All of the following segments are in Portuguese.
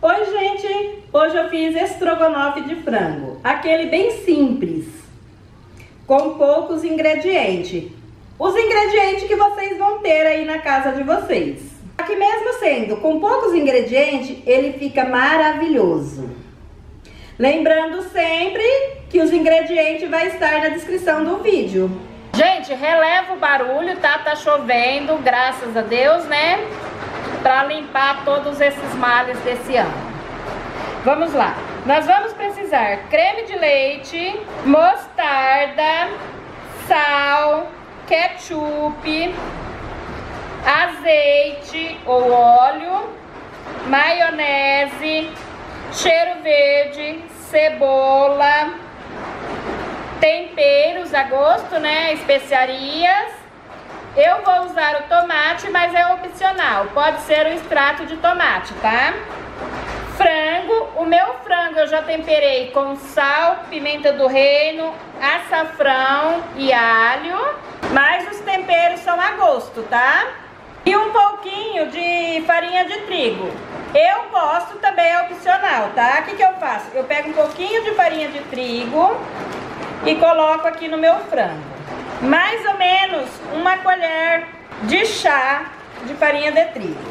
Oi gente, hoje eu fiz estrogonofe de frango, aquele bem simples, com poucos ingredientes. Os ingredientes que vocês vão ter aí na casa de vocês. Aqui mesmo sendo com poucos ingredientes, ele fica maravilhoso. Lembrando sempre que os ingredientes vai estar na descrição do vídeo. Gente, releva o barulho, tá? Tá chovendo, graças a Deus, né? Para limpar todos esses males desse ano. Vamos lá. Nós vamos precisar creme de leite, mostarda, sal, ketchup, azeite ou óleo, maionese, cheiro verde, cebola, temperos a gosto, né? Especiarias. Eu vou usar o tomate, mas é opcional. Pode ser o extrato de tomate, tá? Frango. O meu frango eu já temperei com sal, pimenta do reino, açafrão e alho. Mas os temperos são a gosto, tá? E um pouquinho de farinha de trigo. Eu gosto, também é opcional, tá? O que eu faço? Eu pego um pouquinho de farinha de trigo e coloco aqui no meu frango. Mais ou menos uma colher de chá de farinha de trigo.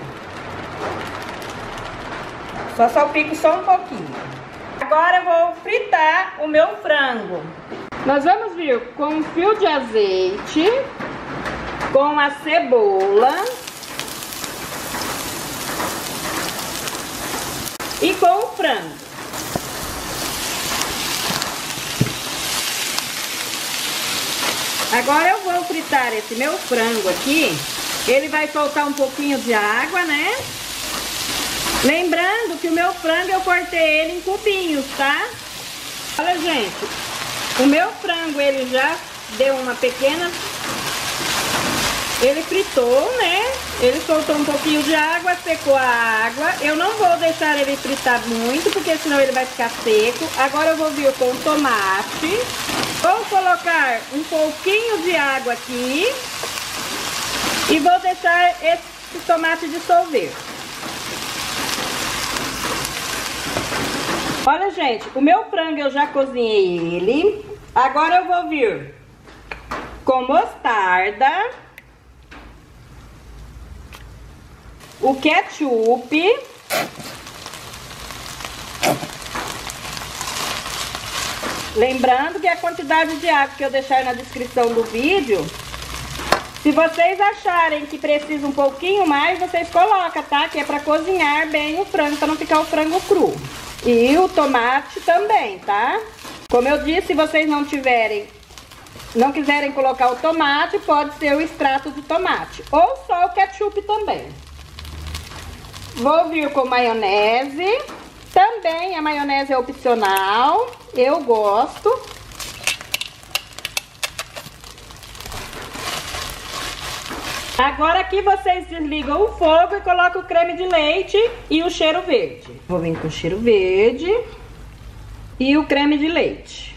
Só salpico só um pouquinho. Agora eu vou fritar o meu frango. Nós vamos vir com um fio de azeite, com a cebola e com o frango. Agora eu vou fritar esse meu frango aqui. Ele vai soltar um pouquinho de água, né? Lembrando que o meu frango eu cortei ele em cubinhos, tá? Olha, gente, o meu frango ele já deu uma pequena... Ele fritou, né? Ele soltou um pouquinho de água, secou a água. Eu não vou deixar ele fritar muito, porque senão ele vai ficar seco. Agora eu vou vir com o tomate. Vou colocar um pouquinho de água aqui. E vou deixar esse tomate dissolver. Olha, gente, o meu frango eu já cozinhei ele. Agora eu vou vir com mostarda, o ketchup, lembrando que a quantidade de água que eu deixar na descrição do vídeo, se vocês acharem que precisa um pouquinho mais, vocês colocam, tá? Que é pra cozinhar bem o frango, pra não ficar o frango cru. E o tomate também, tá? Como eu disse, se vocês não quiserem colocar o tomate, pode ser o extrato de tomate. Ou só o ketchup também. Vou vir com maionese. Também a maionese é opcional. Eu gosto. Agora aqui vocês desligam o fogo e colocam o creme de leite e o cheiro verde. Vou vir com o cheiro verde e o creme de leite.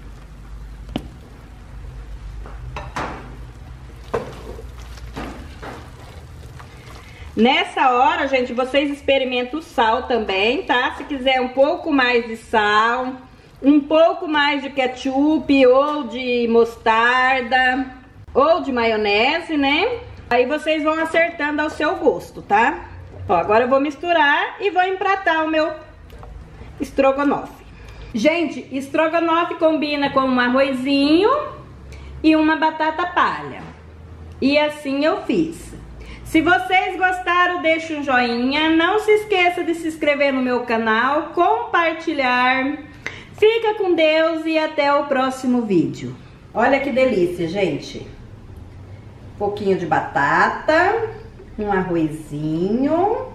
Nessa hora, gente, vocês experimentam o sal também, tá? Se quiser um pouco mais de sal, um pouco mais de ketchup ou de mostarda ou de maionese, né? Aí vocês vão acertando ao seu gosto, tá? Ó, agora eu vou misturar e vou empratar o meu estrogonofe. Gente, estrogonofe combina com um arrozinho e uma batata palha. E assim eu fiz. Se vocês gostaram, deixa um joinha. Não se esqueça de se inscrever no meu canal, compartilhar. Fica com Deus e até o próximo vídeo. Olha que delícia, gente. Um pouquinho de batata, um arrozinho.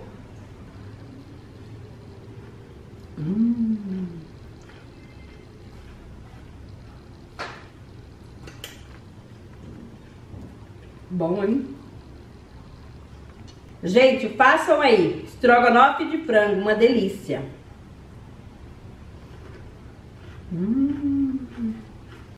Bom, hein? Gente, façam aí, estrogonofe de frango, uma delícia.